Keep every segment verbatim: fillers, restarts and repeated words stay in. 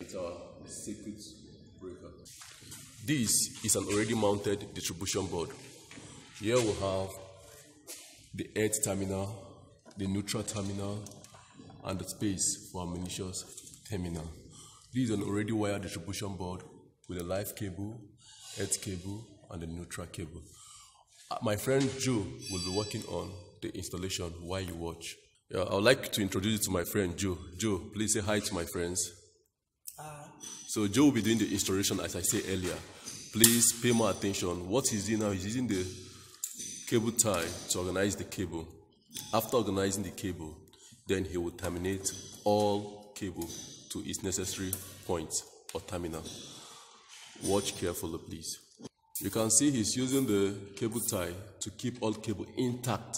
It's our circuit breaker. This is an already mounted distribution board. Here we have the earth terminal, the neutral terminal, and the space for our malicious terminal. This is an already wired distribution board with a live cable, earth cable, and a neutral cable. Uh, my friend Joe will be working on the installation while you watch. Yeah, I would like to introduce you to my friend Joe. Joe, please say hi to my friends. Uh, so Joe will be doing the installation as I said earlier. Please pay more attention. What he's doing now is using the cable tie to organize the cable. After organizing the cable, then he will terminate all cable to its necessary point or terminal. Watch carefully, please. You can see he's using the cable tie to keep all cable intact.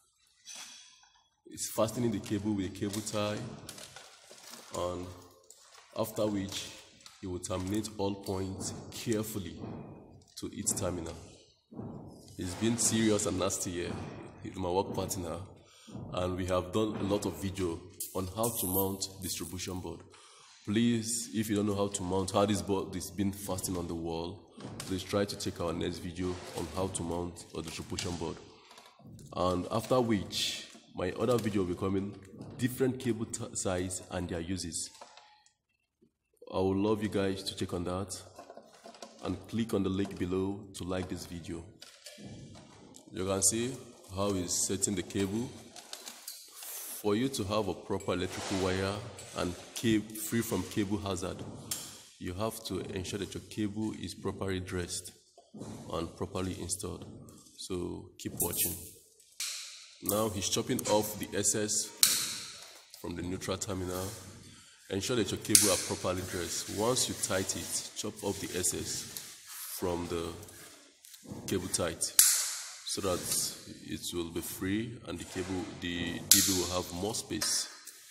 He's fastening the cable with a cable tie, and after which he will terminate all points carefully to its terminal. He's been serious and nasty here. He's my work partner, and we have done a lot of video on how to mount distribution board. Please, if you don't know how to mount, how this board is being fastened on the wall, please try to check our next video on how to mount a distribution board. And after which, my other video will be coming, different cable size and their uses. I would love you guys to check on that and click on the link below to like this video. You can see how he's setting the cable. For you to have a proper electrical wire and cable free from cable hazard, you have to ensure that your cable is properly dressed and properly installed. So keep watching. Now he's chopping off the excess from the neutral terminal. Ensure that your cable are properly dressed. Once you tight it, chop off the excess from the cable tight so that it will be free and the cable, the D B will have more space.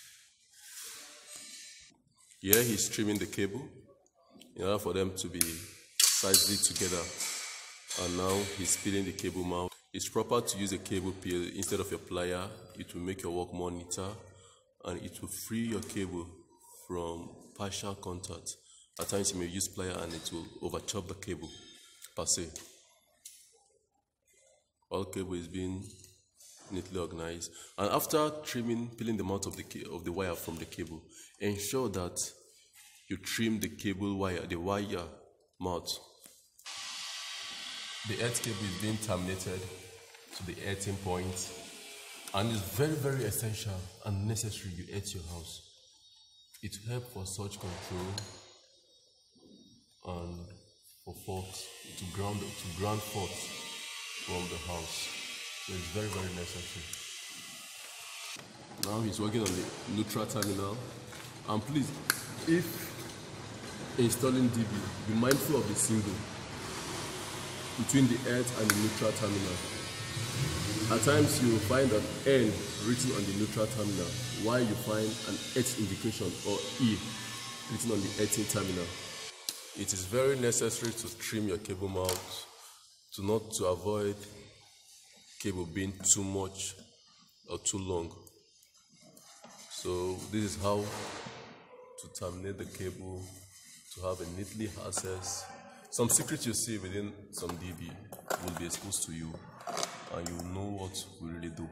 Here he's trimming the cable in order for them to be tightly together. And now he's peeling the cable mount. It's proper to use a cable peel instead of a plier. It will make your work more neater and it will free your cable from partial contact. At times you may use plier and it will overchop the cable per se. All cable is being neatly organized. And after trimming, peeling the mount of the of the wire from the cable, ensure that you trim the cable wire, the wire mount. The earth cable is being terminated to the earthing point, and it's very, very essential and necessary you earth your house. It will help for such control and for faults to ground to ground faults from the house. So it's very, very necessary. Now he's working on the neutral terminal. And please, if installing D B, be mindful of the symbol between the earth and the neutral terminal. At times you will find an N written on the neutral terminal, while you find an H indication or E written on the earthing terminal. It is very necessary to trim your cable mount to not to avoid cable being too much or too long. So this is how to terminate the cable to have a neatly access. Some secrets you see within some D B will be exposed to you, and you will know what we really do.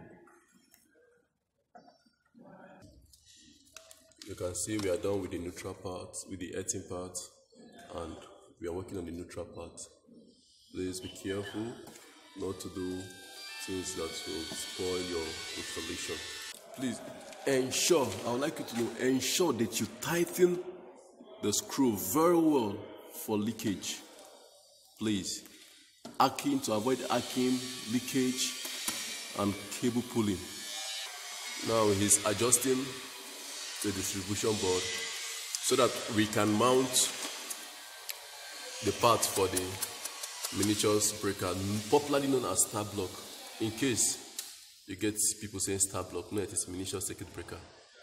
You can see we are done with the neutral part, with the earthing part, and we are working on the neutral part. Please be careful not to do things that will spoil your installation. Please ensure, I would like you to know, ensure that you tighten the screw very well for leakage. Please, arcing to avoid arcing, leakage, and cable pulling. Now he's adjusting the distribution board so that we can mount the part for the miniatures breaker, popularly known as star block. In case you get people saying star block, no, it is miniature circuit breaker.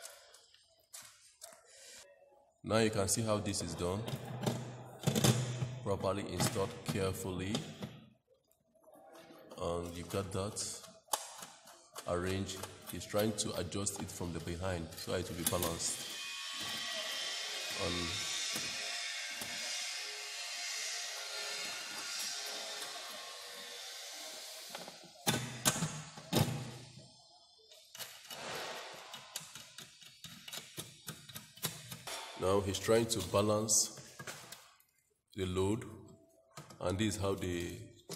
Now you can see how this is done. Properly installed carefully, and you got that arranged. He's trying to adjust it from the behind so it will be balanced. And Now he's trying to balance the load, and this is how the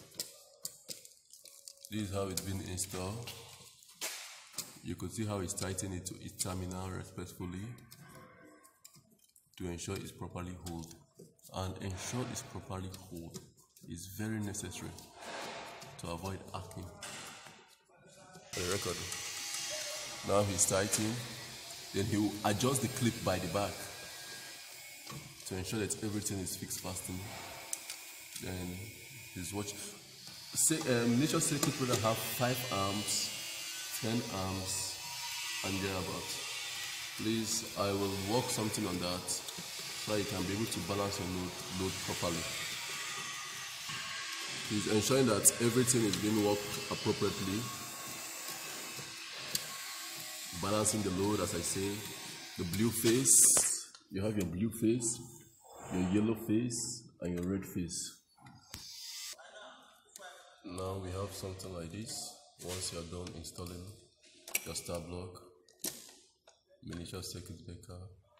this is how it's been installed. You could see how he's tightening it to each terminal respectfully to ensure it's properly hold. And ensure it's properly hold is very necessary to avoid arcing. For the record, now he's tightening. Then he will adjust the clip by the back to ensure that everything is fixed fastened. Then he's watching. Say, um, nature circuit breaker have five arms, ten arms, and thereabouts. Please, I will work something on that so you can be able to balance your load, load properly. He's ensuring that everything is being worked appropriately. Balancing the load, as I say, the blue face, you have your blue face, your yellow face, and your red face. Now we have something like this. Once you are done installing your star block, miniature circuit breaker,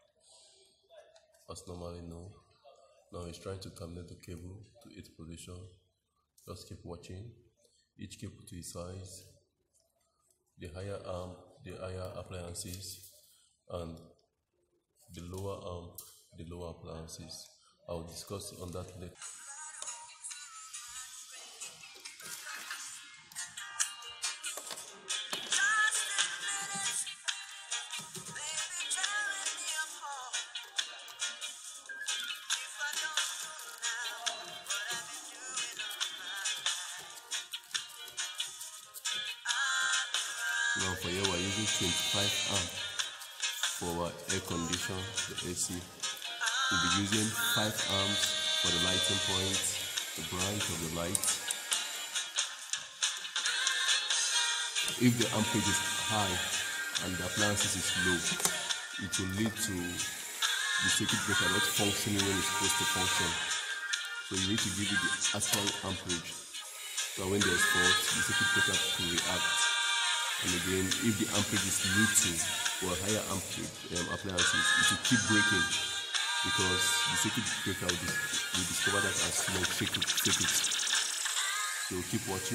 as normally know. Now he's trying to terminate the cable to its position. Just keep watching. Each cable to its size. The higher arm, the higher appliances, and the lower arm, the lower appliances. I will discuss on that later. Now for here we're using twenty-five amp for our air condition, the A C. We'll be using five amps for the lighting point, the branch of the light. If the amperage is high and the appliances is low, it will lead to the circuit breaker not functioning when it's supposed to function. So you need to give it the actual amperage. So when there's fault, the circuit breaker can react. And again, if the amperage is little or higher amperage um, appliances, it will keep breaking because the circuit breaker will, will discover that as long circuit circuits. So keep watching.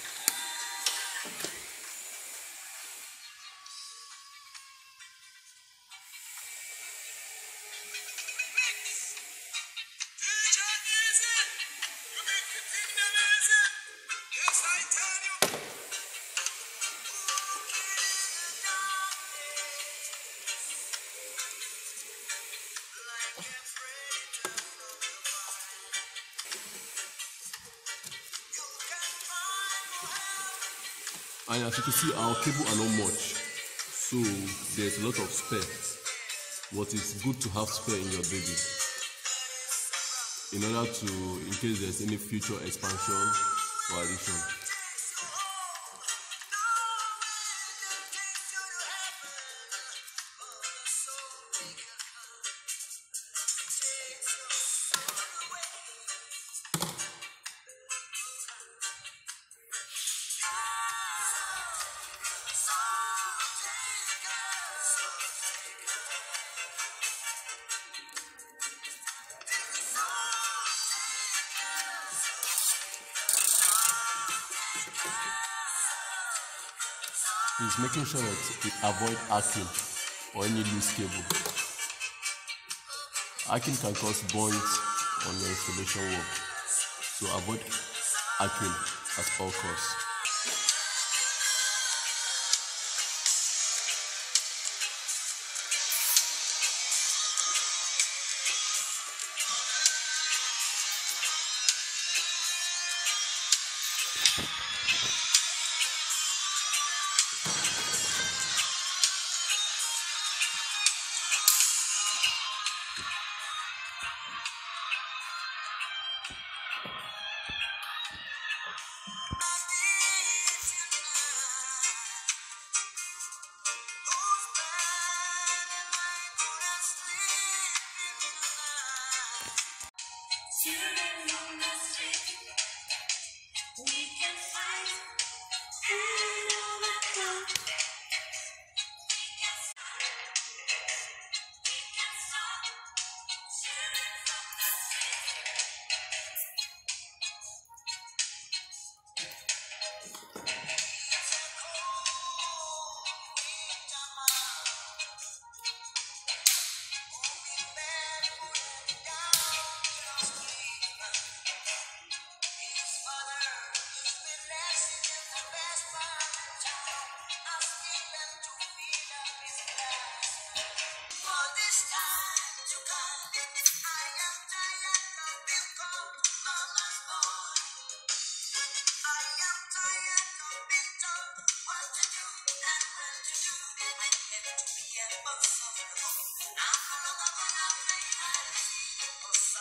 And as you can see, our cable are not much, so there's a lot of spare. But it's good to have spare in your baby in order to, in case there's any future expansion or addition. He's making sure that it avoid arcing or any loose cable. Arcing can cause burns on your installation work, so avoid arcing at all costs.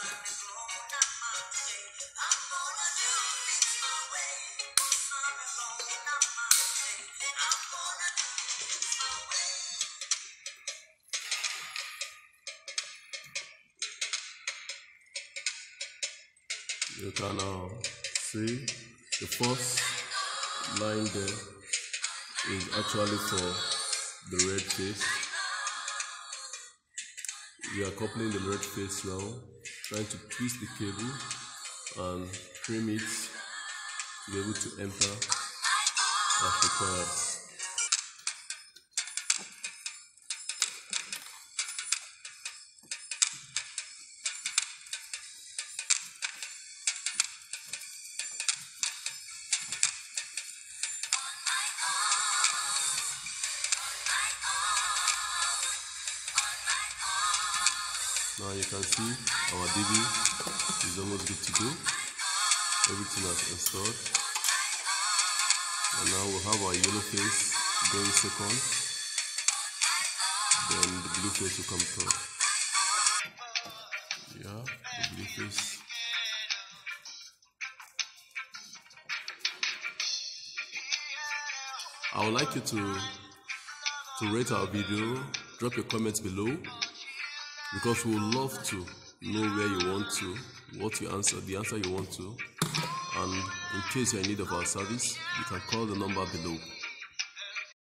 You can now see the first line there is actually for the red face. We are coupling the red face now, trying to twist the cable and trim it to be able to enter as required. Now you can see our D V is almost good to go. Everything has installed. And now we'll have our yellow face going second. Then the blue face will come third. Yeah, the blue face. I would like you to to rate our video, drop your comments below, because we would love to know where you want to, what you answer, the answer you want to, and in case you're in need of our service, you can call the number below.